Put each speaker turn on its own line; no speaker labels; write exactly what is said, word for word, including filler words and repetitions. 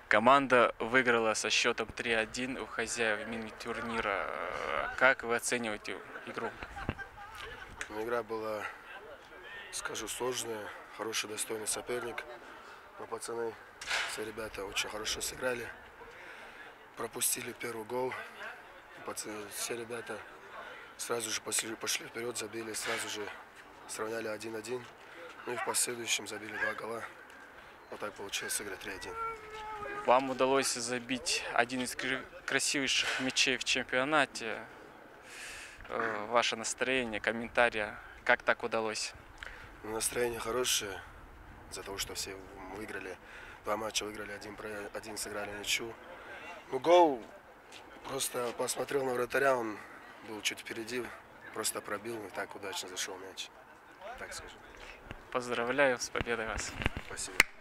Команда выиграла со счетом три один у хозяев мини-турнира. Как вы оцениваете игру?
Ну, игра была, скажу, сложная, хороший, достойный соперник. Но пацаны, все ребята очень хорошо сыграли. Пропустили первый гол. Пацаны, все ребята сразу же пошли, пошли вперед, забили, сразу же сравняли один-один. Ну и в последующем забили два гола. Вот так получилось сыграть три один.
Вам удалось забить один из красивейших мячей в чемпионате. Ваше настроение, комментарии, как так удалось?
Настроение хорошее, из-за того, что все выиграли. Два матча выиграли, один, один сыграли ничью. Ну, гол, просто посмотрел на вратаря, он был чуть впереди, просто пробил, и так удачно зашел мяч. Так скажу.
Поздравляю с победой вас.
Спасибо.